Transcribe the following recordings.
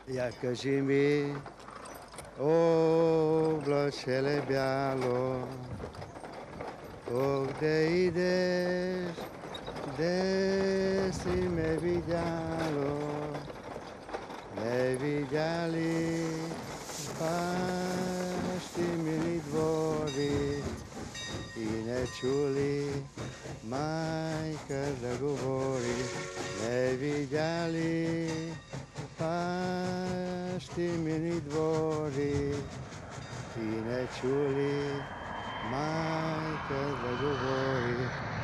Я кажи ми, облачеле бяло, къде идеш, де си ме видяло, не видяли бащи мили двори и не чули майка да говори, не видяли бащи мили двори и не чули майка да говори.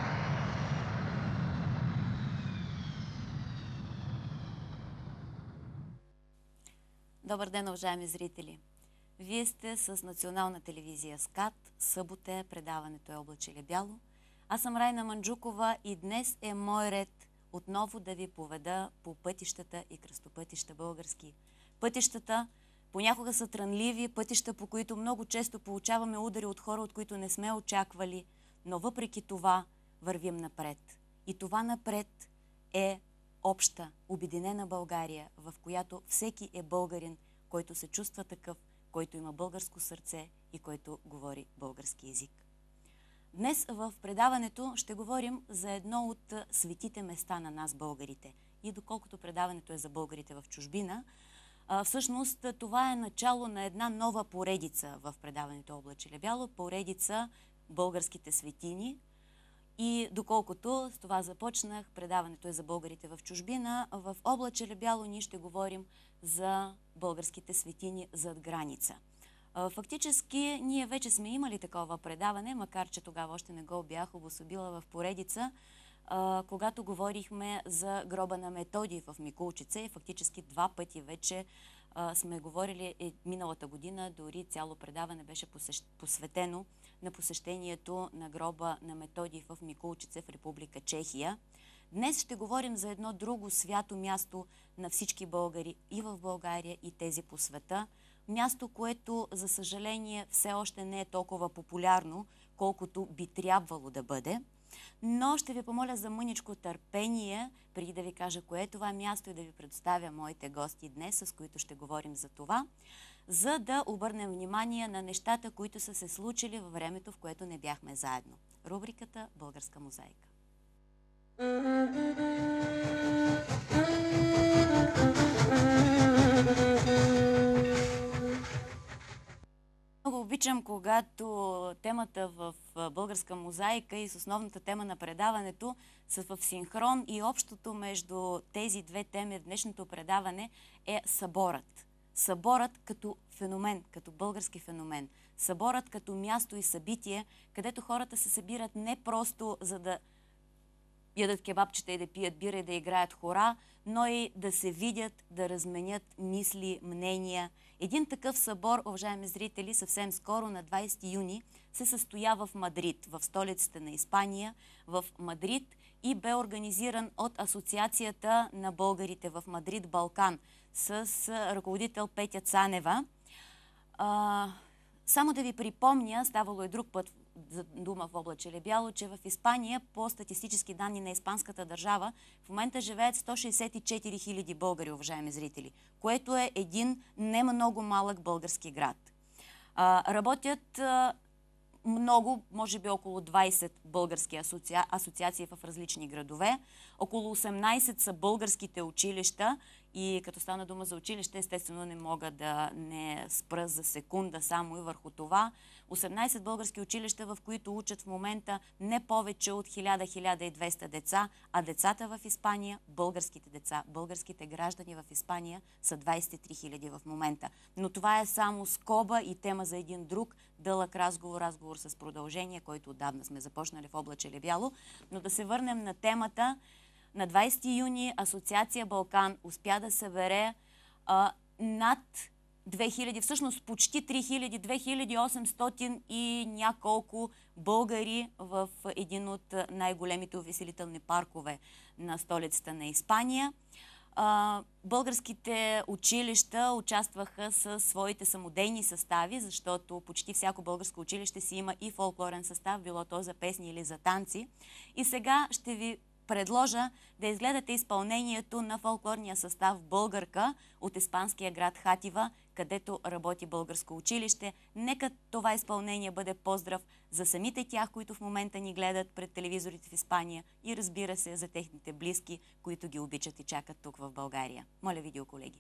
Добър ден, уважаеми зрители! Вие сте с Национална телевизия СКАТ. Събота е, предаването е Облачеле бяло. Аз съм Райна Манджукова и днес е мой ред отново да ви поведа по пътищата и кръстопътища български. Пътищата понякога са трънливи, пътища, по които много често получаваме удари от хора, от които не сме очаквали, но въпреки това вървим напред. И това напред е обща, обединена България, в която всеки е българин, който се чувства такъв, който има българско сърце и който говори български език. Днес в предаването ще говорим за едно от светите места на нас, българите. И доколкото предаването е за българите в чужбина, всъщност това е начало на една нова поредица в предаването Облачеле бяло, поредица българските светини. И доколкото с това започнах, предаването е за българите в чужбина, в Облачеле бяло ние ще говорим за българските светини зад граница. Фактически ние вече сме имали такова предаване, макар че тогава още не го бях обособила в поредица, когато говорихме за гроба на Методий в Микулчице. И фактически два пъти вече сме говорили миналата година, дори цяло предаване беше посветено на посещението на гроба на Методий в Микулчице в Република Чехия. Днес ще говорим за едно друго свято място на всички българи и в България, и тези по света. Място, което, за съжаление, все още не е толкова популярно, колкото би трябвало да бъде. Но ще ви помоля за мъничко търпение, преди да ви кажа кое е това място и да ви предоставя моите гости днес, с които ще говорим за това, за да обърнем внимание на нещата, които са се случили във времето, в което не бяхме заедно. Рубриката Българска мозайка. Много обичам, когато темата в Българска мозайка и с основната тема на предаването са в синхрон и общото между тези две теми в днешното предаване е съборът. Съборът като феномен, като български феномен. Съборът като място и събитие, където хората се събират не просто за да ядат кебабчета и да пият бира и да играят хора, но и да се видят, да разменят мисли, мнения. Един такъв събор, уважаеми зрители, съвсем скоро на 20 юни се състоя в Мадрид, в столицата на Испания, в Мадрид, и бе организиран от Асоциацията на българите в Мадрид Балкан с ръководител Петя Цанева. Само да ви припомня, ставало е друг път за дума в Облачеле бяло, че в Испания по статистически данни на испанската държава в момента живеят 164 000 българи, уважаеми зрители, което е един не много малък български град. Работят много, може би около 20 български асоциации в различни градове. Около 18 са българските училища и като стана дума за училище, естествено не мога да не спра за секунда само и върху това. 18 български училища, в които учат в момента не повече от 1000-1200 деца, а децата в Испания, българските деца, българските граждани в Испания са 23 000 в момента. Но това е само скоба и тема за един друг дълъг разговор с продължение, който отдавна сме започнали в Облачеле бяло. Но да се върнем на темата. На 20 юни Асоциация Балкан успя да събере над 2000, всъщност почти 3000, 2800 и няколко българи в един от най-големите увеселителни паркове на столицата на Испания. Българските училища участваха със своите самодейни състави, защото почти всяко българско училище си има и фолклорен състав, било то за песни или за танци. И сега ще ви предложа да изгледате изпълнението на фолклорния състав Българка от испанския град Хатива, където работи българско училище. Нека това изпълнение бъде поздрав за самите тях, които в момента ни гледат пред телевизорите в Испания и разбира се за техните близки, които ги обичат и чакат тук в България. Моля, видеоколеги.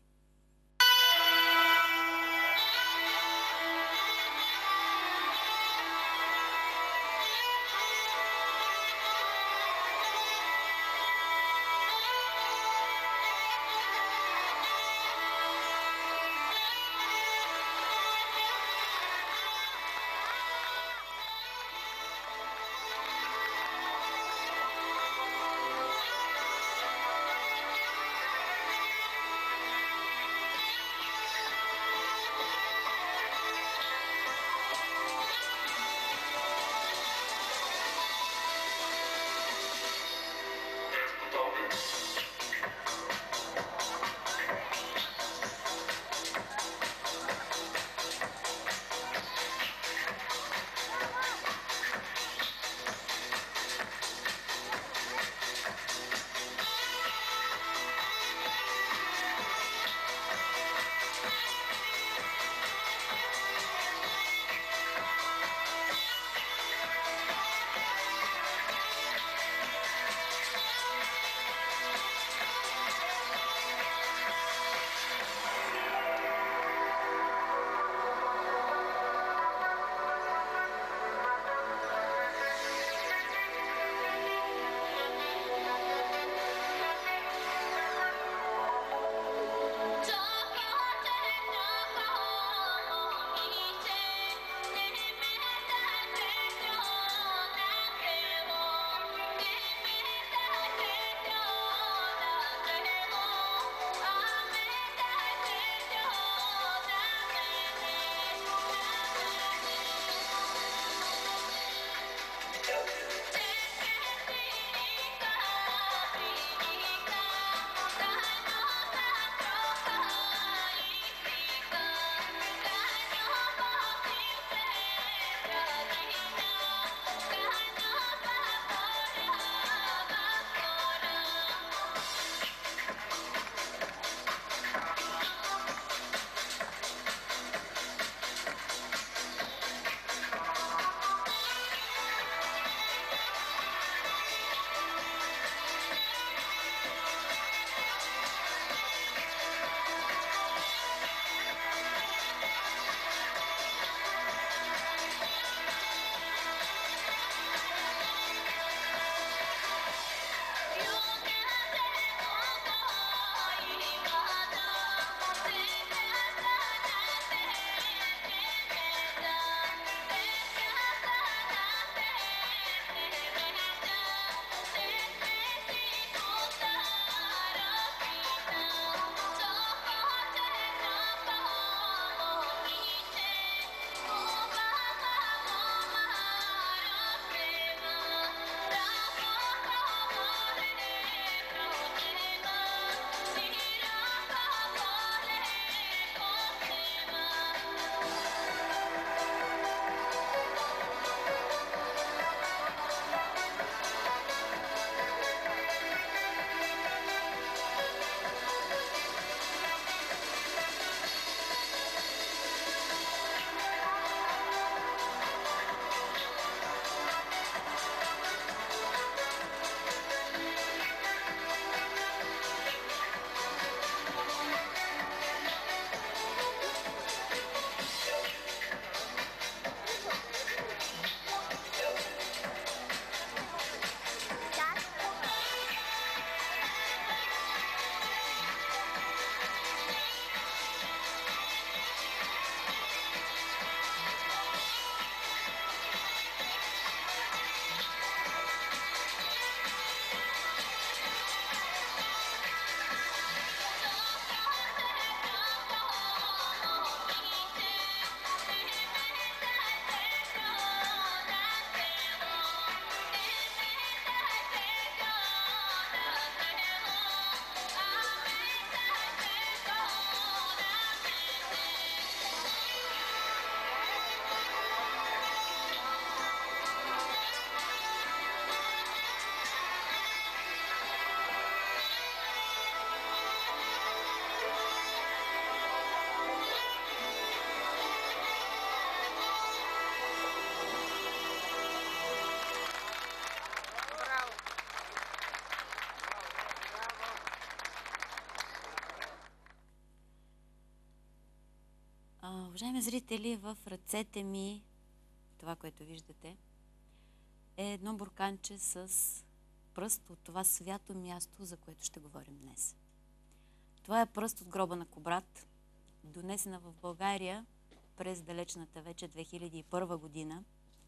Уважаеми зрители, в ръцете ми, това, което виждате, е едно бурканче с пръст от това свято място, за което ще говорим днес. Това е пръст от гроба на Кубрат, донесена в България през далечната вече 2001 година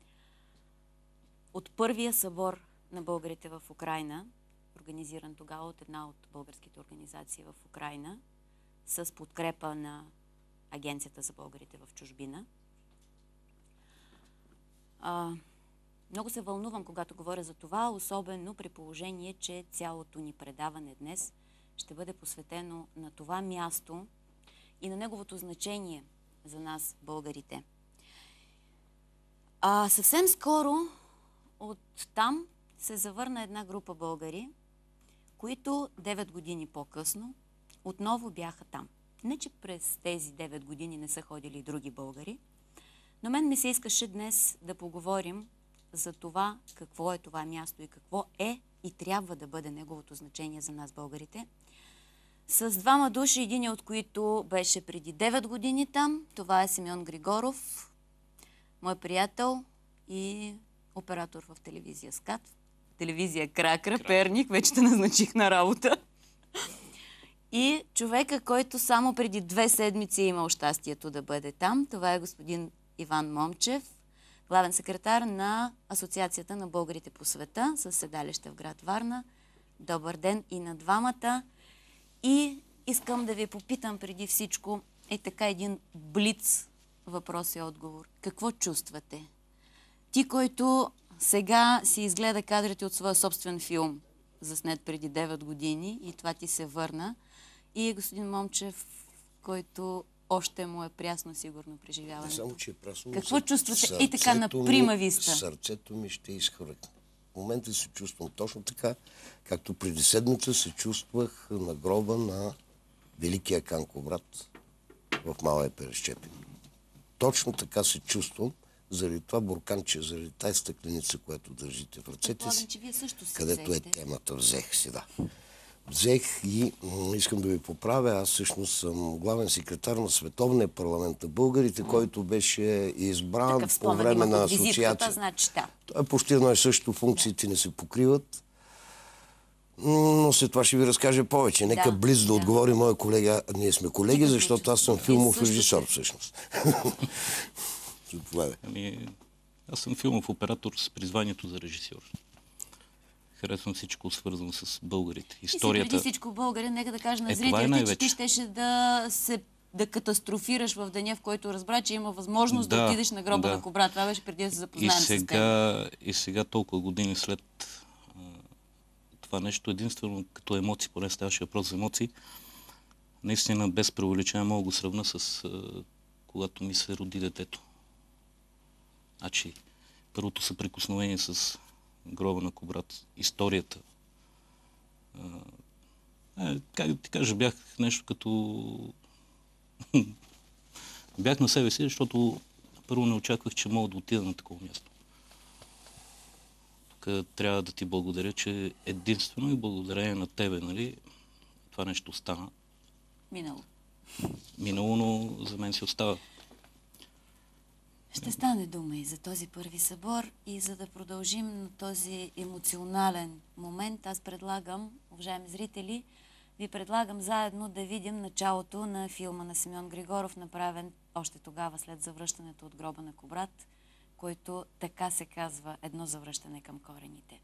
от първия събор на българите в Украйна, организиран тогава от една от българските организации в Украйна, с подкрепа на Агенцията за българите в чужбина. Много се вълнувам, когато говоря за това, особено при положение, че цялото ни предаване днес ще бъде посветено на това място и на неговото значение за нас, българите. Съвсем скоро от там се завърна една група българи, които 9 години по-късно отново бяха там. Не, че през тези 9 години не са ходили други българи, но мен ми се искаше днес да поговорим за това какво е това място и какво е и трябва да бъде неговото значение за нас, българите. С двама души, един от които беше преди 9 години там. Това е Симеон Григоров, мой приятел и оператор в телевизия СКАТ. Телевизия Кракра, Перник, вече те назначих на работа. И човека, който само преди 2 седмици е имал щастието да бъде там, това е господин Иван Момчев, главен секретар на Асоциацията на българите по света, със седалище в град Варна. Добър ден и на двамата. И искам да ви попитам преди всичко, така един блиц въпрос и отговор. Какво чувствате? Ти, който сега си изгледа кадрите от своя собствен филм, заснет преди 9 години и това ти се върна, и господин Момчев, който още му е прясно сигурно преживяването. Не само, че е прясно. Какво чувствате? И така на прима виста. Сърцето ми ще изхвърля. В момента се чувствам точно така, както преди седмица се чувствах на гроба на великия Хан Кубрат в Малия Перещепин. Точно така се чувствам, заради това бурканче, заради тази стъкленица, която държите в ръцете си, че вие също си където взехте. е темата. Взех си, да. Взех и искам да ви поправя. Аз всъщност съм главен секретар на Световния парламент на българите, който беше избран по време на асоциация. Значи, да. Той е почти едно и също, функциите не се покриват. Но след това ще ви разкажа повече. Нека близо да отговори моя колега. Ние сме колеги, защото аз съм филмов режисьор всъщност. Аз съм филмов оператор с призванието за режисьор. Харесвам всичко свързано с българите. Историята. И си преди всичко българин, нека да кажа на зрителите, че ти щеше да катастрофираш в деня, в който разбра, че има възможност да отидеш на гроба на Кубрат. Това беше преди да се запознаем с теб. И сега, толкова години след това нещо, единствено като емоции, поне ставаше въпрос за емоции, наистина без преувеличение мога го сравня с когато ми се роди детето. Значи, първото съприкосновение с гроба на Кубрат, историята. Как да ти кажа, бях нещо като... бях на себе си, защото първо не очаквах, че мога да отида на такова място. Тук трябва да ти благодаря, че единствено и благодарение на тебе, нали, това нещо стана. Минало, но за мен си остава. Ще стане дума и за този първи събор, и за да продължим на този емоционален момент, аз предлагам, уважаеми зрители, ви предлагам заедно да видим началото на филма на Симеон Григоров, направен още тогава след завръщането от гроба на Кубрат, който така се казва "Едно завръщане към корените".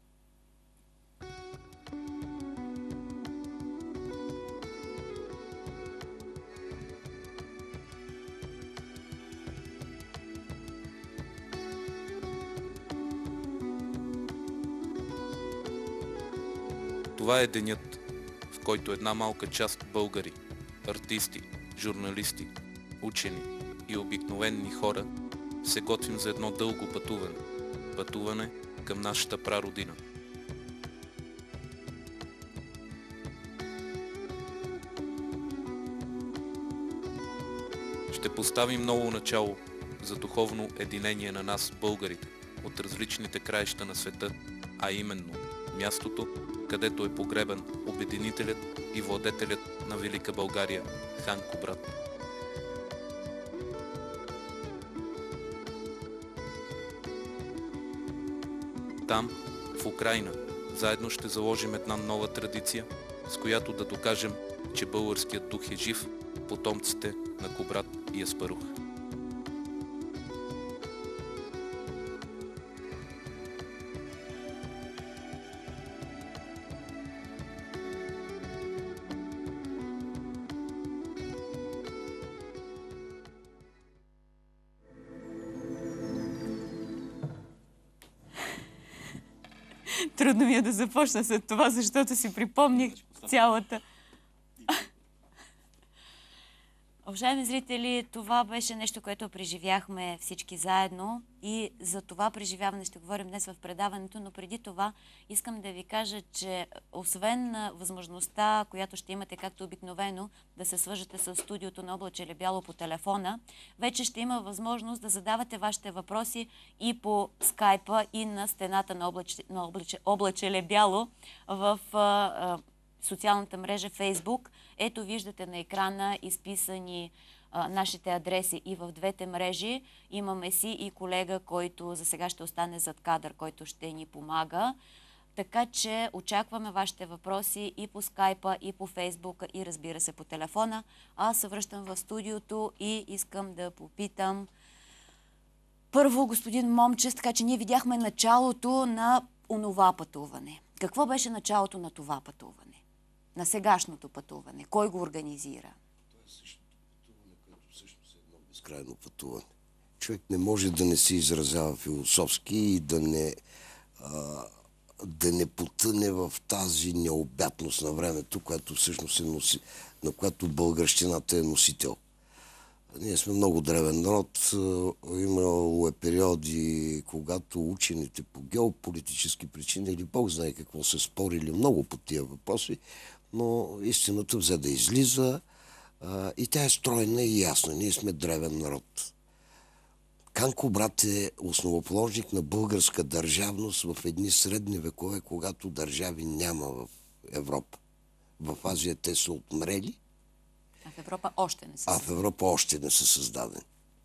Това е денят, в който една малка част българи, артисти, журналисти, учени и обикновени хора се готвим за едно дълго пътуване. Пътуване към нашата прародина. Ще поставим ново начало за духовно единение на нас, българите, от различните краища на света, а именно мястото, където е погребан обединителят и владетелят на Велика България, Хан Кубрат. Там, в Украйна, заедно ще заложим една нова традиция, с която да докажем, че българският дух е жив, потомците на Кубрат и Аспарух. Трудно ми е да започна след това, защото си припомних цялата. Уважаеми зрители, това беше нещо, което преживяхме всички заедно и за това преживяване ще говорим днес в предаването, но преди това искам да ви кажа, че освен възможността, която ще имате както обикновено, да се свържете с студиото на Облачеле Бяло по телефона, вече ще има възможност да задавате вашите въпроси и по скайпа, и на стената на Облачеле Бяло в социалната мрежа Facebook. Ето виждате на екрана изписани нашите адреси и в двете мрежи. Имаме си и колега, който за сега ще остане зад кадър, който ще ни помага. Така че очакваме вашите въпроси и по скайпа, и по Фейсбука, и разбира се по телефона. Аз се връщам в студиото и искам да попитам първо господин Момчес, така че ние видяхме началото на онова пътуване. Какво беше началото на това пътуване? На сегашното пътуване? Кой го организира? Това е същото пътуване, което всъщност е едно безкрайно пътуване. Човек не може да не се изразява философски и да не потъне в тази необятност на времето, която всъщност на която българщината е носител. Ние сме много древен народ. Имало е периоди, когато учените по геополитически причини или Бог знае какво се спорили много по тия въпроси, но истината взе да излиза и тя е стройна и ясна. Ние сме древен народ. Канко брат е основоположник на българска държавност в едни средни векове, когато държави няма в Европа. В Азия те са отмрели, а в Европа още не са. А в Европа още не са създадени.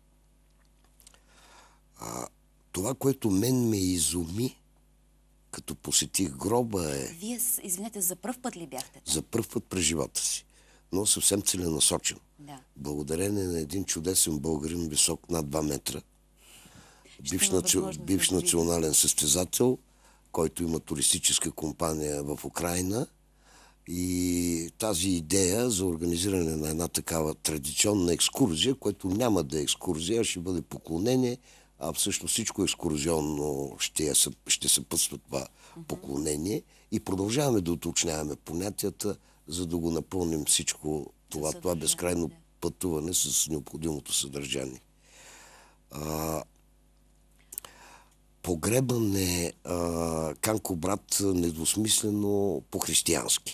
Това, което мен ме изуми, като посетих гроба е... Вие, извинете, за пръв път ли бяхте там? За пръв път през живота си. Но съвсем целенасочен. Да. Благодарение на един чудесен българин, висок над 2 метра, бивш национален състезател, който има туристическа компания в Украйна. И тази идея за организиране на една такава традиционна екскурзия, което няма да е екскурзия, ще бъде поклонение, а всъщност всичко екскурзионно ще съпътства това поклонение. И продължаваме да уточняваме понятията, за да го напълним всичко това безкрайно пътуване с необходимото съдържание. Погребан е Канко брат недвусмислено по-християнски.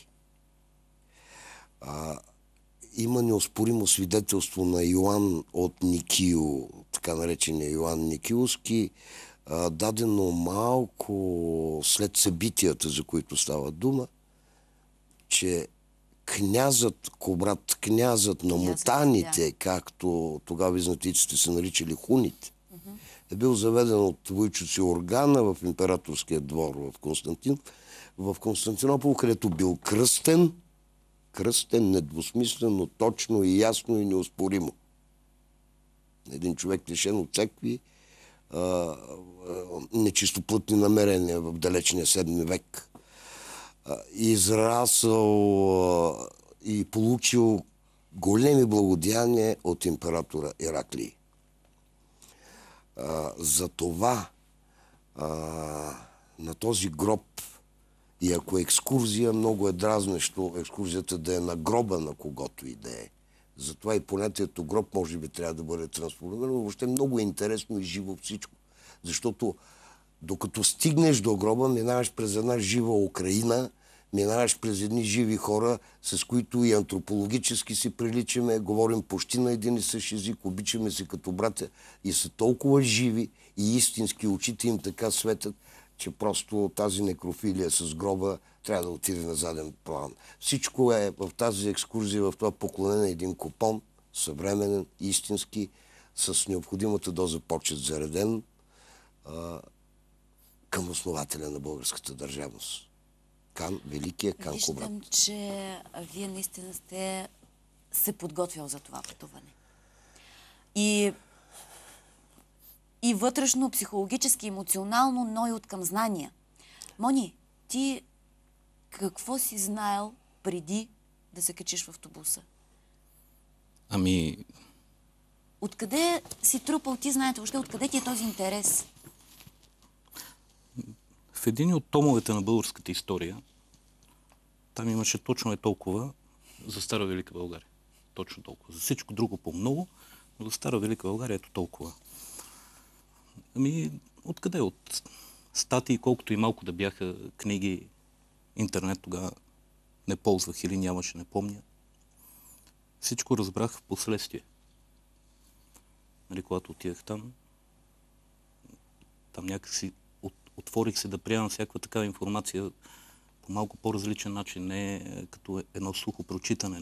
Има неоспоримо свидетелство на Йоан от Никио, така наречения Йоан Никилски, дадено малко след събитията, за които става дума, че князът Кубрат, князът на мутаните, както тогава византийците се наричали хуните, е бил заведен от Войчо Сиоргана в императорския двор в Константинопол, където бил кръстен недвусмислено, точно и ясно и неоспоримо. Един човек лишен от всякакви нечистоплътни намерения в далечния 7 век. Израсъл и получил големи благодеяния от императора Ираклий. За това на този гроб, и ако е екскурзия, много е дразнещо екскурзията да е на гроба на когото и да е. Затова и понятието гроб може би трябва да бъде трансформирано. Въобще много е интересно и живо всичко. Защото докато стигнеш до гроба, минаваш през една жива Украина, минаваш през едни живи хора, с които и антропологически си приличаме, говорим почти на един и същ език, обичаме се като братя и са толкова живи и истински, очите им така светят, че просто тази некрофилия с гроба трябва да отиде на заден план. Всичко е в тази екскурзия, в това поклонение един купон, съвременен, истински, с необходимата доза почет зареден. към основателя на българската държавност. Великия Кан Кубрат. Виждам, че вие наистина сте се подготвил за това пътуване. И вътрешно, психологически, емоционално, но и откъм знания. Мони, ти какво си знаел преди да се качиш в автобуса? Ами, Откъде си трупал, ти знаете въобще, откъде ти е този интерес? в един от томовете на българската история, там имаше точно толкова за Стара Велика България. Точно толкова. За всичко друго по-много, но за Стара Велика България ето толкова. Ами, откъде? От статии, колкото и малко да бяха книги, интернет тогава не ползвах или нямаше, не помня. Всичко разбрах в последствие. Нали, когато отидах там някакси отворих се да приемам всякаква такава информация по малко по-различен начин, не като едно сухо прочитане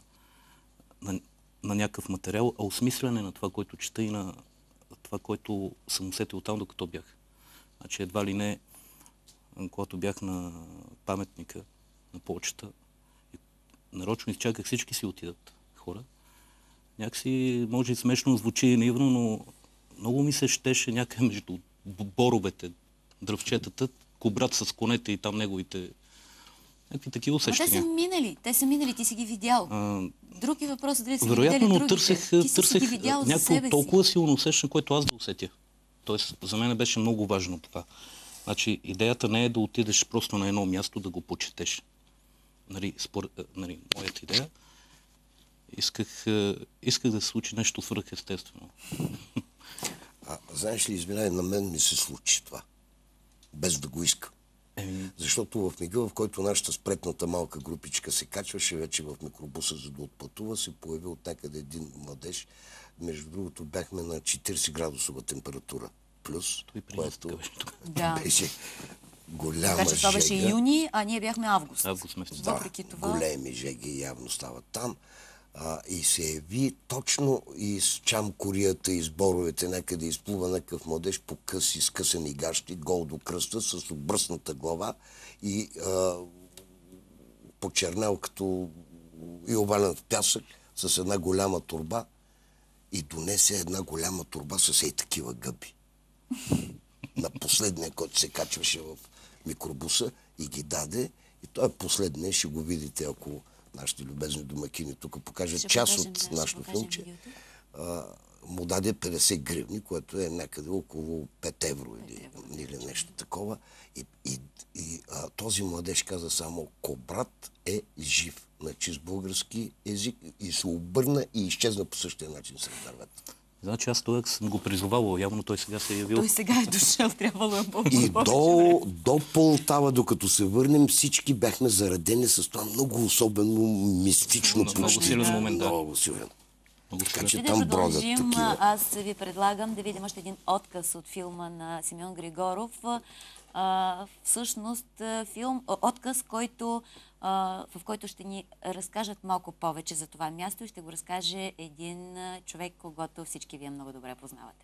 на някакъв материал, а осмислене на това, което чета и на това, което съм усетил там, докато бях. Значи едва ли не, когато бях на паметника на Плочата, нарочно изчаках всички си отидат хора. Някакси, може и смешно звучи и наивно, но много ми се щеше някъде между боровете, дръвчетата, Кубрат с конете и там неговите някакви такива усещания. Но те са минали, ти си ги видял. Други въпроси, дали си ги вероятно, видели но търсех някакво толкова силно усещане, което аз да усетя. Тоест, за мен беше много важно това. Значи, идеята не е да отидеш просто на едно място да го почетеш. Нали, моята идея, исках да се случи нещо свръхестествено. Знаеш ли, извинявай, на мен ми се случи това. Без да го искам. Защото в мига, в който нашата спретната малка групичка се качваше вече в микробуса, за да отпътува, се появи от някъде един младеж. Между другото, бяхме на 40 градусова температура. Плюс, което беше голяма така че това беше юни, а ние бяхме август. Въпреки това... Големи жеги явно стават там. И се яви точно из чамкорията и сборовете някъде изплува някакъв младеж по къси, скъсани гащи, гол до кръста, с обръсната глава и почернял като и обален в пясък, с една голяма торба и донесе една голяма торба с ей такива гъби. На последния, който се качваше в микробуса и ги даде. И той е последния, ще го видите, ако нашите любезни домакини тук покажат част от нашото филмче. Му даде 50 гривни, което е някъде около 5 евро или нещо такова. И този младеж каза само: Кубрат е жив, на чист български език, и се обърна и изчезна по същия начин сред дървета. Значи аз това съм го призовавал, явно той сега се е явил. Той сега е дошъл, трябвало е по-добре. И до Полтава, докато се върнем, всички бяхме заредени с това много особено мистично. Много силен момент, да. Много силен. Така че там бродят такива. Аз ви предлагам да видим още един отказ от филма на Симеон Григоров. Всъщност отказ, в който ще ни разкажат малко повече за това място и ще го разкаже един човек, когото всички вие много добре познавате.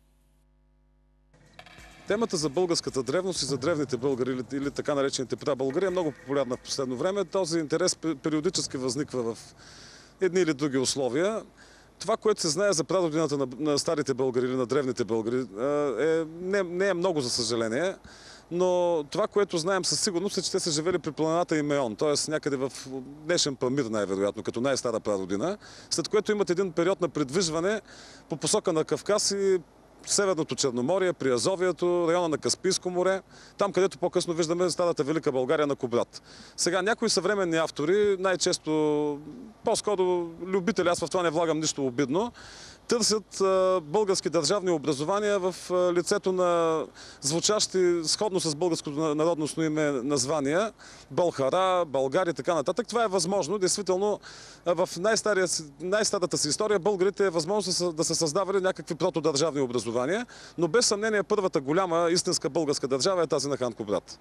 Темата за българската древност и за древните българи или така наречените прабългари е много популярна в последно време. Този интерес периодически възниква в едни или други условия. Това, което се знае за прадродината на старите българи или на древните българи, не е много, за съжаление. Но това, което знаем със сигурност, е, че те са живели при планината Имеон, т.е. някъде в днешен Памир, най-вероятно, като най-стара прародина, след което имат един период на придвижване по посока на Кавказ и Северното Черноморие, при Азовието, района на Каспийско море, там, където по-късно виждаме старата Велика България на Кубрат. Сега някои съвременни автори, най-често, по-скоро любители, аз в това не влагам нищо обидно, търсят български държавни образования в лицето на звучащи сходно с българското народностно име названия Балхара, Българи и така нататък. Това е възможно. Действително, в най-старата си история българите е възможно да се създавали някакви протодържавни образования, но без съмнение първата голяма истинска българска държава е тази на хан Кубрат.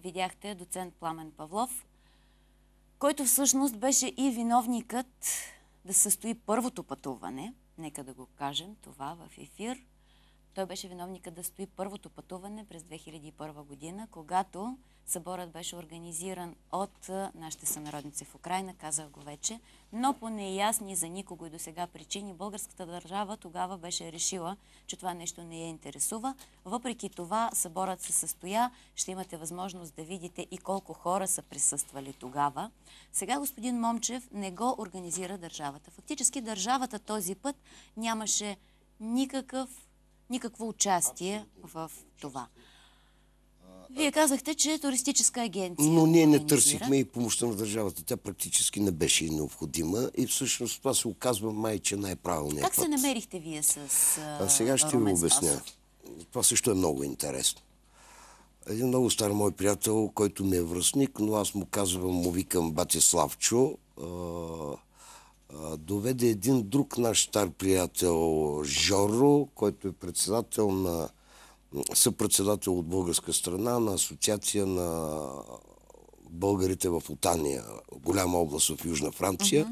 Видяхте доцент Пламен Павлов, който всъщност беше и виновникът да се състои първото пътуване, нека да го кажем това в ефир. Той беше виновникът да стои първото пътуване през 2001 година, когато съборът беше организиран от нашите сънародници в Украйна, казах го вече, но по неясни за никого и до сега причини българската държава тогава беше решила, че това нещо не я интересува. Въпреки това съборът се състоя, ще имате възможност да видите и колко хора са присъствали тогава. Сега господин Момчев не го организира държавата. Фактически държавата този път нямаше никакво участие в това. Вие казахте, че е туристическа агенция. Но ние не търсихме и помощта на държавата. Тя практически не беше и необходима и всъщност това се оказва май, че най-правилният път. Как се намерихте вие с сега ще ви обясня. Това също е много интересно. Един много стар мой приятел, който ми е връстник, но аз му викам бати Славчо, доведе един друг наш стар приятел Жоро, който е съпредседател от българска страна на асоциация на българите в Отания, голяма област в Южна Франция,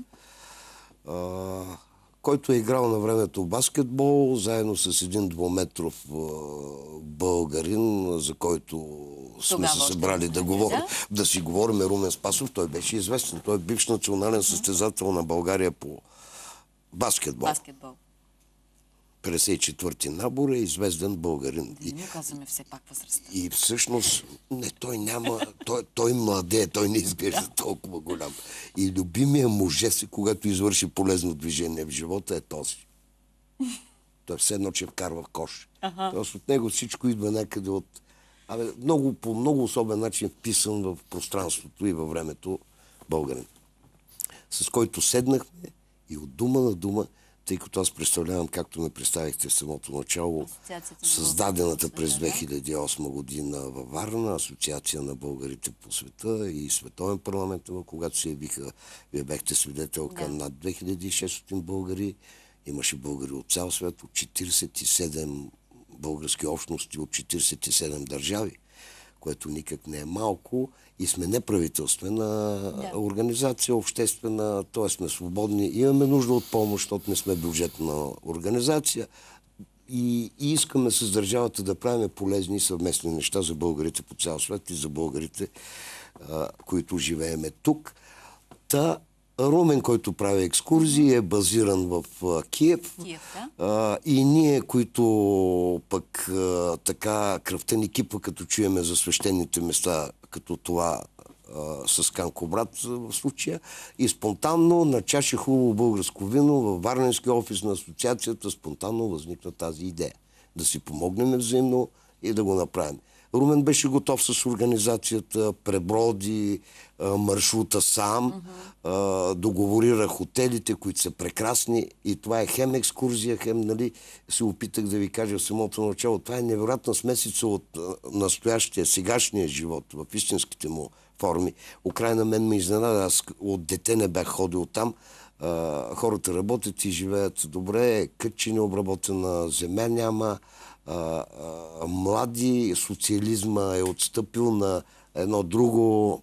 който е играл на времето баскетбол, заедно с един двуметров българин, за който сме се събрали да си говорим, Румен Спасов. Той беше известен. Той е бивш национален състезател на България по баскетбол. 54-ти набор е известен българин. Да не казваме все пак възрастта. И всъщност, той няма, той младе, той не изглежда толкова голям. И любимия му жест, когато извърши полезно движение в живота, е този. Той все едно, че вкарва в кош. Тоест от него всичко идва някъде от... по много особен начин вписан в пространството и във времето българин. С който седнахме и от дума на дума, тъй като аз представлявам, както ме представихте в самото начало, създадената през 2008 година във Варна, Асоциация на българите по света и Световен парламент, когато се явиха, вие бяхте свидетелка, над 2600 българи. Имаше българи от цял свят, от 47 български общности, от 47 държави, което никак не е малко. И сме неправителствена организация, обществена, т.е. сме свободни. Имаме нужда от помощ, защото не сме бюджетна организация. И искаме с държавата да правим полезни съвместни неща за българите по цял свят и за българите, които живееме тук. Румен, който прави екскурзии, е базиран в Киев. И ние, които пък така кръвта ни кипва, като чуеме за свещените места, като това с Канкобрат в случая, и спонтанно на чаша хубаво българско вино във Варненския офис на асоциацията спонтанно възникна тази идея. Да си помогнем взаимно и да го направим. Румен беше готов с организацията, преброди маршрута сам, договорира хотелите, които са прекрасни, и това е хем екскурзия, хем, нали, се опитах да ви кажа в самото начало, това е невероятна смесица от настоящия, сегашния живот, в истинските му форми. Украйна мен ме изненада, аз от дете не бях ходил там, хората работят и живеят добре, кътче необработена земя няма, млади, социализма е отстъпил на едно друго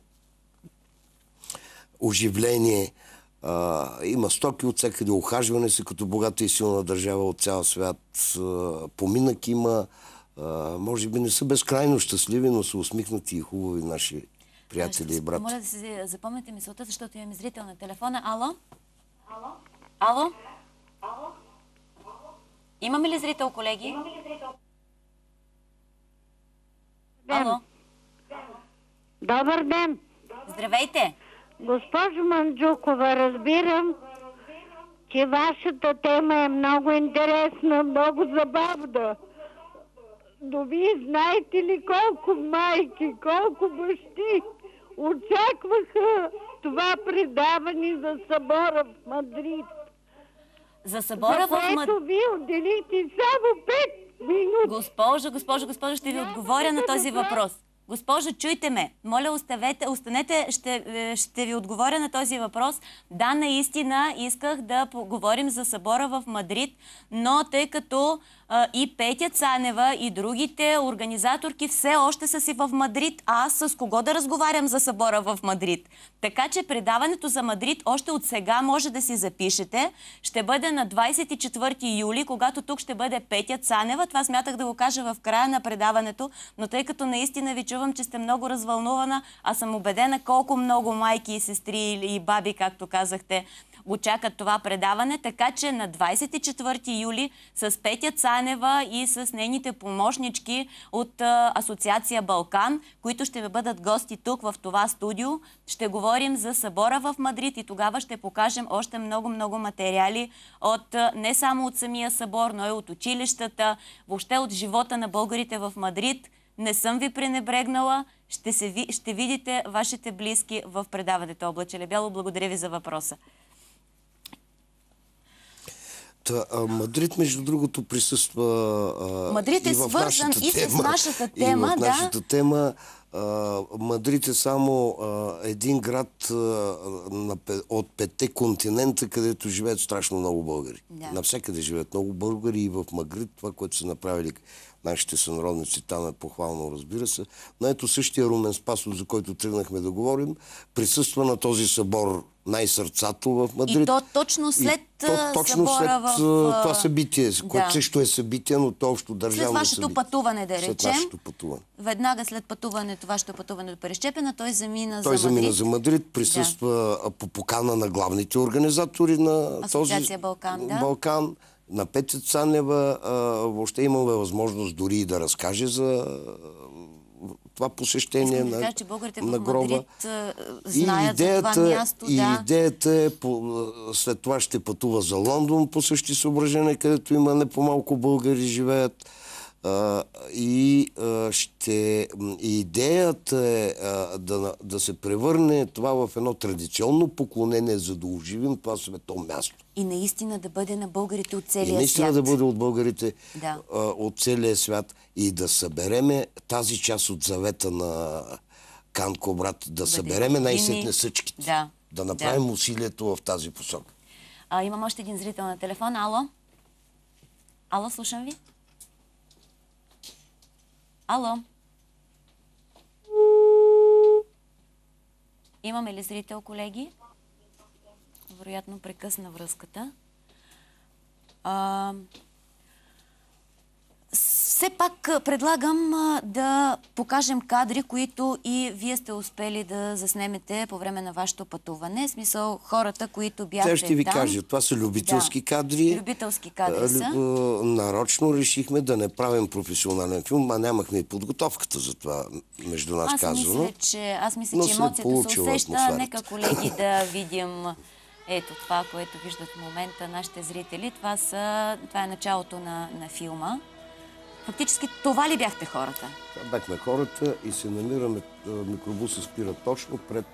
оживление. Има стоки от всякъде, ухажване се като богата и силна държава от цял свят. Поминък има. Може би не са безкрайно щастливи, но са усмихнати и хубави наши приятели и брат. Моля да си запомните мисълта, защото имаме зрител на телефона. Ало? Ало? Имаме ли зрител, колеги? Ало? Добър ден! Здравейте! Госпожо Манджукова, разбирам, че вашата тема е много интересна, много забавна. Но вие знаете ли колко майки, колко бащи очакваха това предаване за събора в Мадрид? За събора в Мадрид? За което вие отделите само 5 минути. Госпожо, ще ви отговоря на този въпрос. Госпожо, чуйте ме. Моля, останете, ще ви отговоря на този въпрос. Да, наистина исках да поговорим за събора в Мадрид, но тъй като и Петя Цанева и другите организаторки все още са си в Мадрид. А аз с кого да разговарям за събора в Мадрид? Така че предаването за Мадрид още от сега може да си запишете. Ще бъде на 24 юли, когато тук ще бъде Петя Цанева. Това смятах да го кажа в края на предаването, но тъй като наистина ви чувам, че сте много развълнувана, а съм убедена колко много майки и сестри и баби, както казахте, го чакат това предаване, така че на 24 юли с Петя Цанева и с нейните помощнички от Асоциация Балкан, които ще бъдат гости тук в това студио, ще говорим за събора в Мадрид и тогава ще покажем още много материали от не само от самия събор, но и от училищата, въобще от живота на българите в Мадрид. Не съм ви пренебрегнала. Ще видите вашите близки в предаването Облачеле бяло. Благодаря ви за въпроса. Мадрид, между другото, присъства Мадрид е свързан и с нашата тема. И в нашата тема. Мадрид е само един град от 5 континента, където живеят страшно много българи. Да. Навсякъде живеят много българи и в Мадрид това, което са направили нашите сънародници там е похвално, разбира се. Но ето същия Румен Спасов, за който тръгнахме да говорим, присъства на този събор най-сърцато в Мадрид. И то точно след събора в... това събитие, което също е събитие, но то общо държавно събитие. След вашето пътуване, да речем. След нашето пътуване. Веднага след пътуването, вашето пътуване до Перещепена, той замина за Мадрид. Той замина за Мадрид, присъства по покана на главните организатори на Асоциация този Балкан, на Петя Цанева. Въобще имаме възможност дори и да разкаже за това посещение Искам да кажа, че българите на в гроба. Мадрид знаят за това място. И идеята е, след това ще пътува за Лондон по същи съображения, където има не по-малко българи живеят. Идеята е да се превърне това в едно традиционно поклонение, за да оживим това свето място. И наистина да бъде на българите от целия свят. И наистина да бъде от българите от целия свят и да събереме тази част от завета на Канко брат, да събереме най-сетне съчките. Да направим усилието в тази посока. Имам още един зрител на телефон. Ало? Ало, слушам ви. Ало? Имаме ли зрител, колеги? Вероятно прекъсна връзката. Все пак предлагам да покажем кадри, които и вие сте успели да заснемете по време на вашето пътуване. В смисъл хората, които бяхте там. Те ще ви кажа, това са любителски кадри. Любителски кадри са. Нарочно решихме да не правим професионален филм, а нямахме и подготовката за това между нас казано. Аз мисля, че емоцията се усеща. Нека, колеги, да видим ето това, което виждат в момента нашите зрители. Това е началото на филма. Фактически това ли бяхте хората? Това бяхме хората и се намираме, микробуса спира точно пред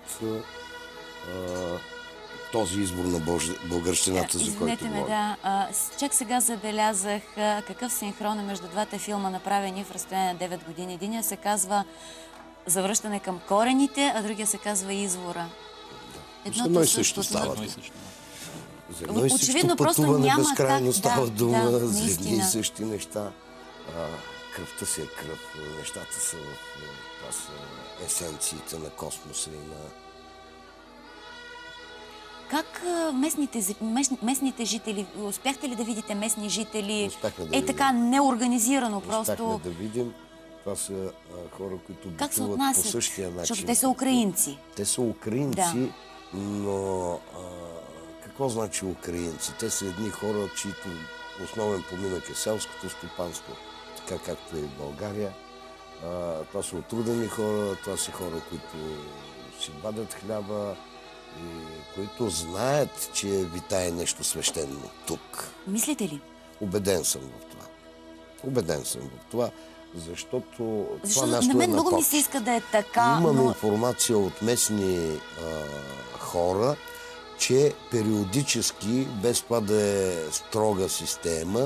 този избор на българщината, за който говорим. Чак сега забелязах какъв синхрон е между двата филма, направени в разстояние на 9 години. Единия се казва Завръщане към корените, а другия се казва Извора. Едно и също става. За едно и също пътуване безкрайно става дума, за едни и същи неща. Кръвта си е кръв, нещата са това са есенциите на космоса и на... Как местните жители, успяхте ли да видите местни жители? Успяхме да видим. Така неорганизирано просто? Успяхме да видим. Това са хора, които битуват по същия начин. Защото те са украинци. Те са украинци, но какво значи украинци? Те са едни хора, чието основен поминък е селското стопанство, така както е в България. Това са отрудени хора, това са хора, които си вадят хляба и които знаят, че витае нещо свещено тук. Мислите ли? Убеден съм в това. Убеден съм в това, защото това място на мен много ми се иска да е така. Имам информация от местни хора, че периодически, без това да е строга система,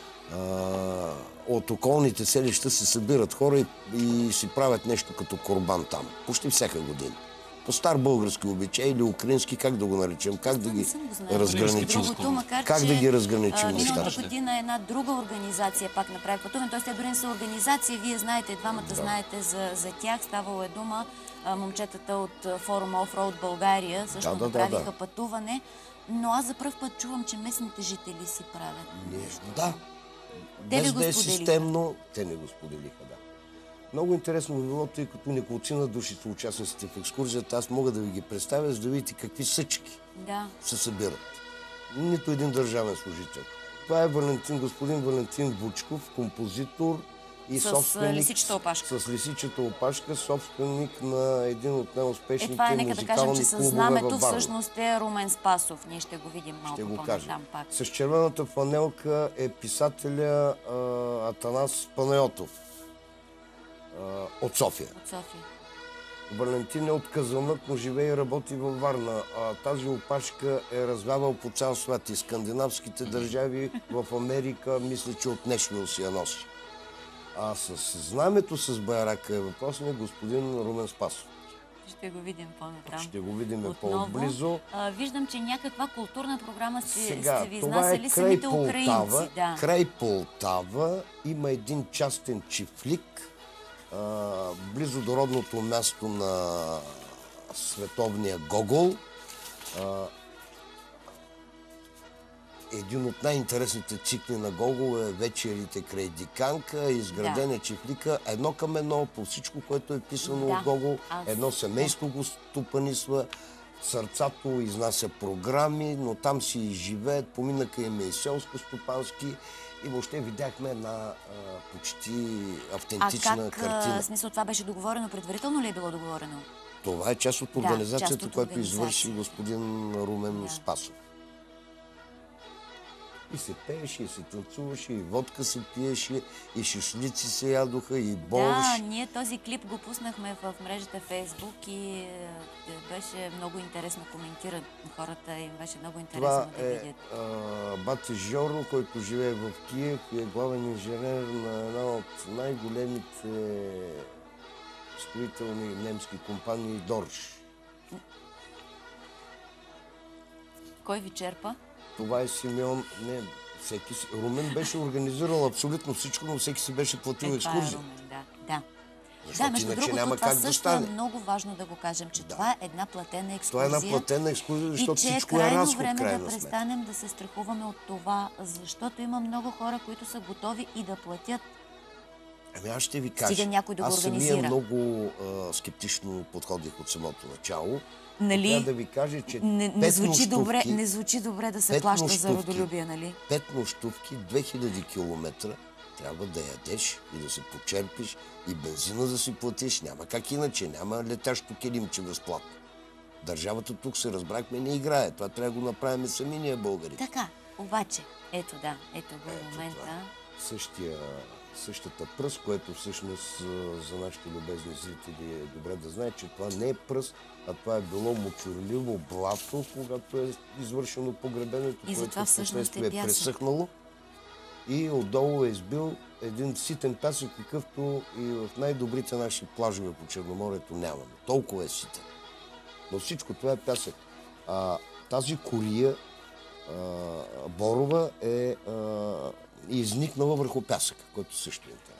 от околните селища се събират хора и си правят нещо като корбан там. Почти всяка година. По стар български обичай или украински, как да го наречем, как да ги разграничим? Как да ги разграничим нещата? Миналата година една друга организация пак направи пътуване, т.е. те дори не са организация, вие знаете, двамата знаете за тях, ставало е дума, момчетата от форума Offroad България също направиха пътуване, но аз за пръв път чувам, че местните жители си правят нещо. Да, без да е системно, те не го споделиха, да. Много интересно би било, тъй като неколцина души са участниците в екскурзията, аз мога да ви ги представя, за да видите какви съчки се събират. Нито един държавен служител. Това е господин Валентин Вучков, композитор и собственик... С лисичата опашка, собственик на един от най-успешните музикални клубове във Варна. Нека да кажем, че с знамето всъщност е Румен Спасов. Ние ще го видим малко по-натам пак. С червената фланелка е писателя Атанас Панайотов от София. Валентин е от Казанлък, но живее и работи във Варна. Тази опашка е развявал по цял свят и скандинавските държави, в Америка, мисля, че от Нешвил си я носи. А с знамето с байрака е въпросният господин Румен Спасов. Ще го видим по-натам. Ще го видим по-близо. Виждам, че някаква културна програма сте ви това изнасяли самите украинци. Край Полтава има един частен чифлик, близо до родното място на световния Гогол. Един от най-интересните цикли на Гогол е вечерите край Диканка, изграден е чифлика едно към едно по всичко, което е писано от Гогол. Едно семейство го стопанисва, сърцато изнася програми, но там си живеят, поминаха им и селско-стопански и въобще видяхме една почти автентична картина. В смисъл това беше договорено предварително ли е било договорено? Това е част от организацията, която извърши господин Румен Спасов. И се пееше, и се танцуваше, и водка се пиеше, и шашлици се ядоха, и борщ. Да, ние този клип го пуснахме в мрежата Фейсбук и беше много интересно коментиран. Хората им беше много интересно да видят. Това е бати Жоро, който живее в Киев и е главен инженер на една от най-големите строителни немски компании Дорж. Кой ви черпа? Това е Симеон. Румен беше организирал абсолютно всичко, но всеки си беше платил екскурзия. Това е Румен, да. Да, между другото, това също е много важно да го кажем, че това е една платена екскурзия. Това е една платена екскурзия, защото всичко е разход, крайно време да престанем да се страхуваме от това, защото има много хора, които са готови и да платят. Аз ще ви кажа. Стига някой да го организира. Аз самия много скептично подходих от самото начало. Нали? Трябва да ви кажа, че не звучи добре да се плаща за родолюбие, нали? 5 нощувки, 2000 километра трябва да ядеш и да се почерпиш и бензина да си платиш. Няма как иначе, няма летящо келимче безплатно. Държавата тук се разбрахме не играе. Това трябва да го направим сами ние българи. Така, обаче, ето го в момента. Същата пръст, което всъщност за нашите любезни зрители е добре да знае, че това не е пръст, а това е било мочурливо блато, когато е извършено погребението, което всъщност е пресъхнало. И отдолу е избил един ситен пясък, какъвто и в най-добрите наши плажове по Черноморието нямаме. Толкова е ситен. Но всичко това е пясък. Тази кория борова е изникнала върху пясъка, който също е интересно.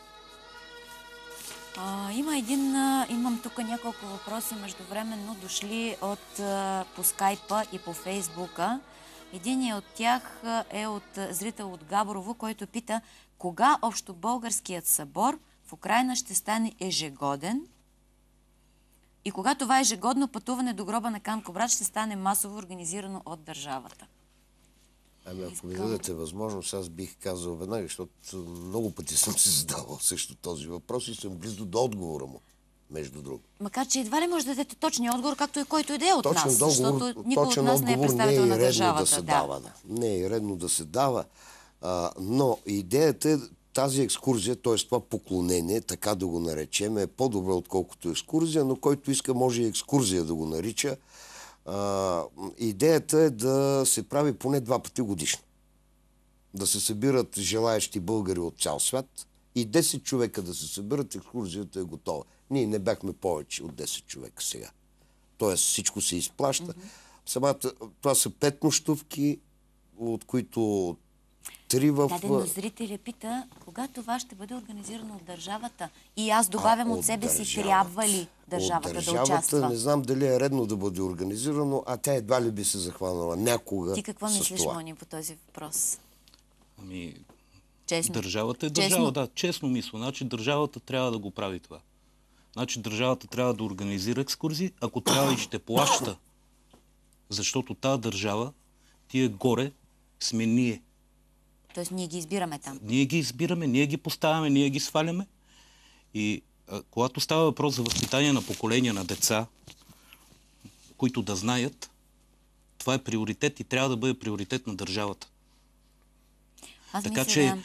Имам тук няколко въпроси междувременно дошли по скайпа и по фейсбука. Единият от тях е от зрител от Габрово, който пита кога Общобългарският събор в Украйна ще стане ежегоден и кога това ежегодно пътуване до гроба на Канко брат ще стане масово организирано от държавата. Ако ми дадете възможност, аз бих казал веднага, защото много пъти съм си задавал също този въпрос и съм близо до отговора му, между другото. Макар че едва ли може да дадете точния отговор, както и който и да е от нас, защото никой от нас не е представител на държавата. Не е редно да се дава, но идеята е тази екскурзия, т.е. това поклонение, така да го наречем, е по-добре отколкото екскурзия, но който иска може и екскурзия да го нарича. Идеята е да се прави поне 2 пъти годишно. Да се събират желаещи българи от цял свят и 10 човека да се събират, екскурзията е готова. Ние не бяхме повече от 10 човека сега. т.е. всичко се изплаща. Това са 5 нощувки, от които 3 в... Дадено зрителя пита, кога това ще бъде организирано от държавата? И аз добавям от себе си, трябва ли държавата да участва? Не знам дали е редно да бъде организирано, а тя едва ли би се захванала някога. Ти какво мислиш, Мони, по този въпрос? Ами, честно. Държавата е държава, да, честно мисля. Значи държавата трябва да го прави това. Значи държавата трябва да организира екскурзии, ако трябва и ще плаща. Защото тази държава, тия горе, сме ние. Тоест ние ги избираме там. Ние ги избираме, ние ги поставяме, ние ги сваляме. И когато става въпрос за възпитание на поколения на деца, които да знаят, това е приоритет и трябва да бъде приоритет на държавата. Така че,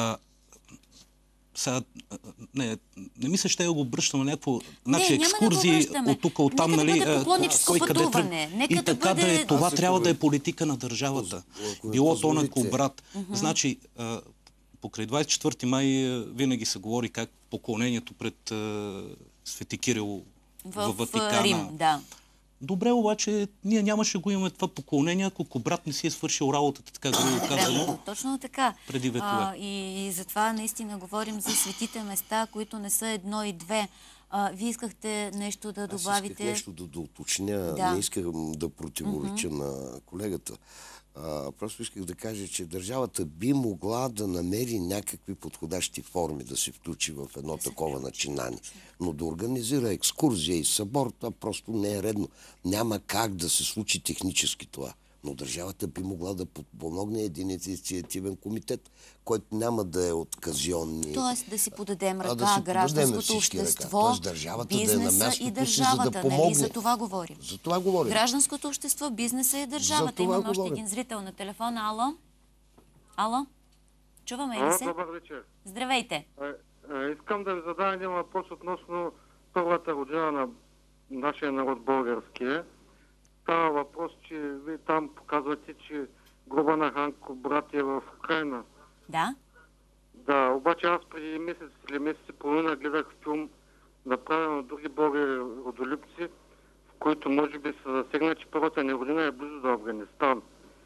не мисля, ще го обръщам на някакво... Значи екскурзии от тук, от там, нали... Нека да бъде поклонническо пътуване. Нека да бъде... Това трябва да е политика на държавата. Било то на Кубрат. Значи, покрай 24 май винаги се говори как поклонението пред Свети Кирил във Ватикана. Рим, да. Добре, обаче ние нямаше го имаме това поклонение, ако Кубрат не си е свършил работата, така грубо казано. Точно така. Преди векове. И затова наистина говорим за светите места, които не са 1 и 2. Вие искахте нещо да добавите? Аз исках нещо да уточня. Не искам да противореча на колегата. Просто исках да кажа, че държавата би могла да намери някакви подходящи форми да се включи в едно такова начинание. Но да организира екскурзия и събор, това просто не е редно. Няма как да се случи технически това. Но държавата би могла да подпомогне един инициативен комитет, който няма да е от казионни... Тоест да си подадем ръка, гражданското общество, бизнеса и държавата. Нали? За това говорим. За това говорим. Гражданското общество, бизнеса и държавата. Имаме още един зрител на телефона. Ало? Ало? Чуваме ли се? Добър вечер. Здравейте. Искам да ви задам един въпрос относно първата родина на нашия народ българския. Става въпрос, че вие там показвате, че гроба на хан Кубрат е в Украйна. Да? Да, обаче аз преди месец или месец и половина гледах филм, направен от други българи родолюбци, в който може би са засегнати, че първата ни родина е близо до Афганистан.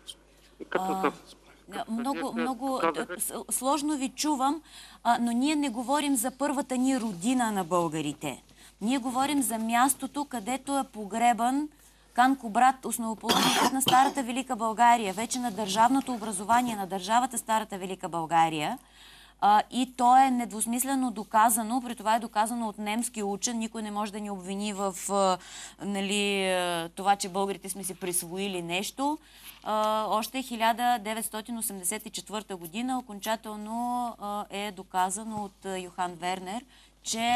И като много сложно ви чувам, но ние не говорим за първата ни родина на българите. Ние говорим за мястото, където е погребан хан Кубрат, основоположник на Старата Велика България, вече на държавното образование на държавата Старата Велика България. И то е недвусмислено доказано, при това е доказано от немски учен. Никой не може да ни обвини в това, че българите сме си присвоили нещо. Още 1984 година окончателно е доказано от Йохан Вернер, че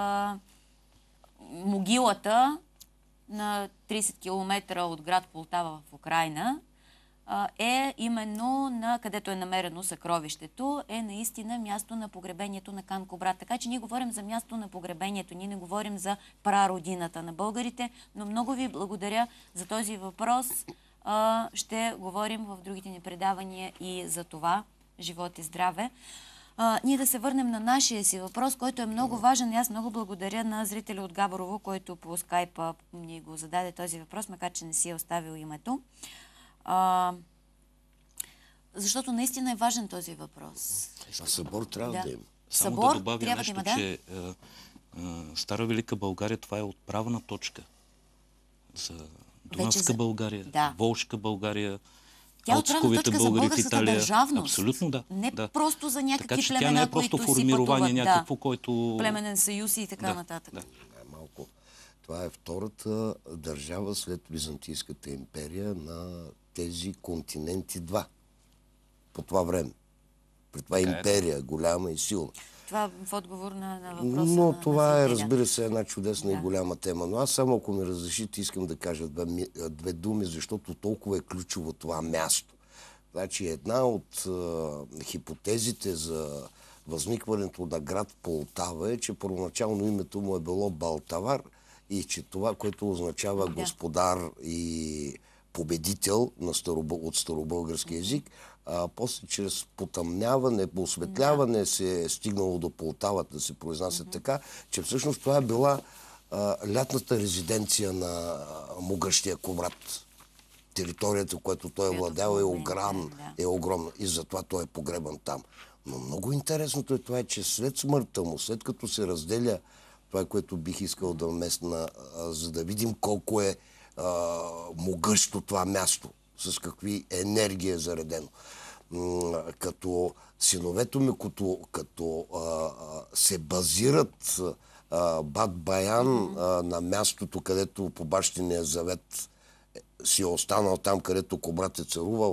могилата на 30 км от град Полтава в Украйна е именно където е намерено съкровището, е наистина място на погребението на хан Кубрат. Така че ние говорим за място на погребението, ние не говорим за прародината на българите, но много ви благодаря за този въпрос. Ще говорим в другите ни предавания и за това. Живот и здраве. Ние да се върнем на нашия си въпрос, който е много важен. И аз много благодаря на зрителя от Габрово, който по скайпа ни го зададе този въпрос, макар че не си е оставил името. Защото наистина е важен този въпрос. Събор трябва да има. Само да добавя нещо, че Стара Велика България, това е отправна точка за Дунавска България, Волжка България, тя е отправна точка за българската държавност. Абсолютно, да. Не просто за някакви племена, тя не е просто формирование, някакво, който... Племенен съюз и така нататък. Малко. Това е втората държава след Византийската империя на тези континенти 2. По това време. При това империя, голяма и силна. Това в отговор на въпроса. Но това е, разбира се, една чудесна и голяма тема. Но аз само, ако ми разрешите, искам да кажа две думи, защото толкова е ключово това място. Значи една от хипотезите за възникването на град Полтава е, че първоначално името му е било Балтавар и че това, което означава господар и победител от старобългарски език, после чрез потъмняване, осветляване се е стигнало до Полтава да се произнася така, че всъщност това е била лятната резиденция на могъщия Кубрат. Територията, която той е владял, е огромна и затова той е погребан там. Но много интересното е това, че след смъртта му, след като се разделя това, което бих искал да вместна, за да видим колко е могъщо това място, с какви енергия е заредено. Като синовете ми, като се базират Бад Баян на мястото, където по бащиния завет си е останал там, където Кубрат е царувал,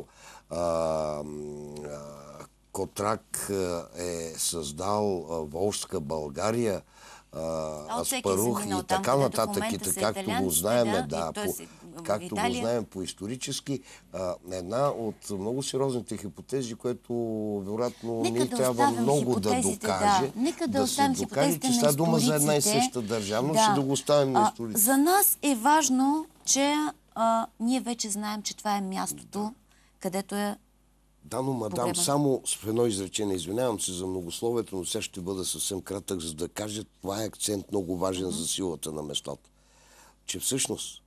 Котрак е създал Волжска България, Аспарух и така нататък, както го знаем, както го знаем по исторически, една от много сериозните хипотези, което вероятно не трябва много да докаже, да се докаже, че става дума за една и съща държава, но ще да го оставим на историците. За нас е важно, че ние вече знаем, че това е мястото, където е. Да, но мадам, само с едно изречение, извинявам се за многословието, но сега ще бъда съвсем кратък, за да кажа, това е акцент много важен за силата на местото. Че всъщност